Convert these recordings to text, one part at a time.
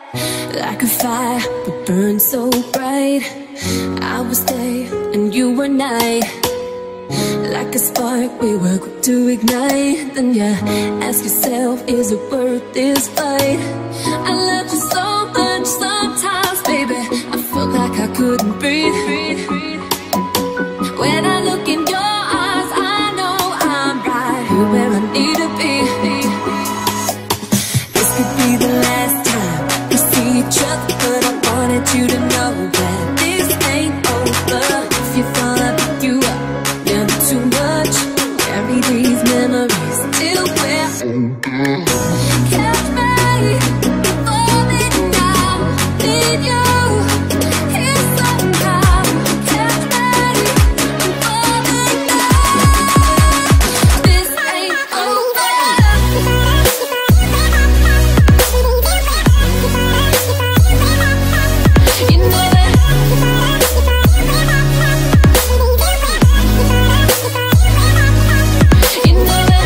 Like a fire would burn so bright. I was day and you were night. Like a spark we were quick to ignite. Then you ask yourself, is it worth this fight? I loved you so much sometimes, baby, I felt like I couldn't breathe. When I look in your eyes, I know I'm right here where I need to be. This could be the last time we see each other, but I wanted you to know that this ain't over. If you fall, I'll pick you up. Never too much. Carry these memories till we're older. Catch me falling now. Need you here somehow. Catch me falling now. This ain't over. You know that. You know that.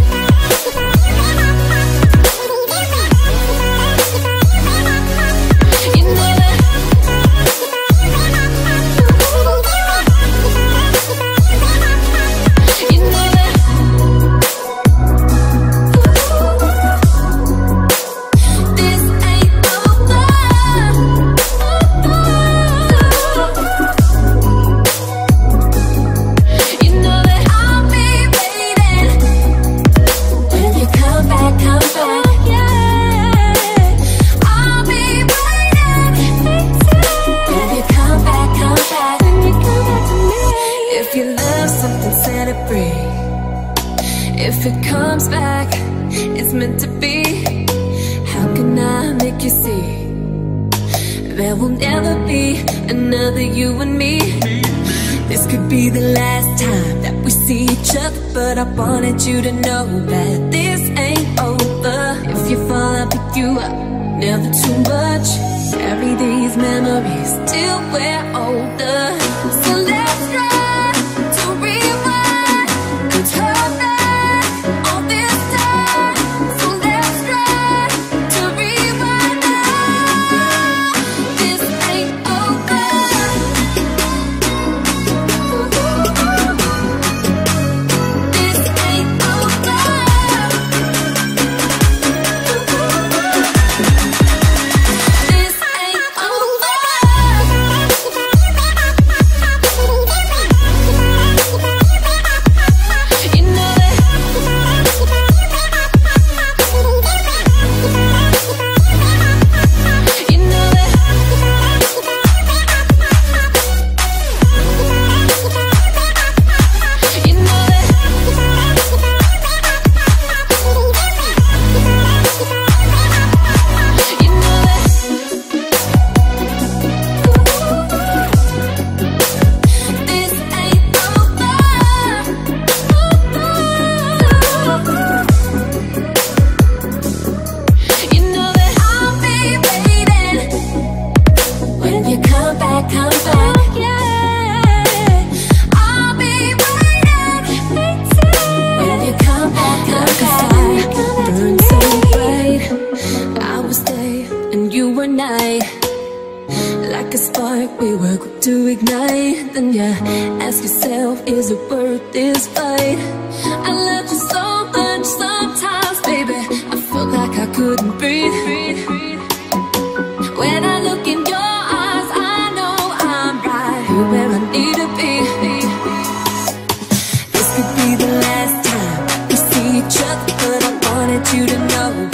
You know that. You know that. This ain't over. You know that I'll be waiting when you come back, yeah. I'll be waiting when you come back, to me. If you love something, set it free. If it comes back, it's meant to be. How can I make you see? There will never be another you and me. This could be the last time that we see each other, but I wanted you to know that this ain't over. If you fall, I'll pick you up. Never too much. Carry these memories till we're older. So let's try to rewind and turn back all this time. So let's try to rewind now. This ain't over. This ain't over. This ain't over. You know that. You know that. You know that. You know that. This ain't over. You know that I'll be waiting when you come back, yeah. I'll be waiting when you come back, Like a fire burn so bright. I was day and you were night. Like a spark we were quick to ignite. Then you ask yourself, is it worth this fight? I loved you so much sometimes, baby, I felt like I couldn't breathe. When I look in your eyes, I know I'm right here where I need to be. This could be the last time we see each other, but I wanted you to know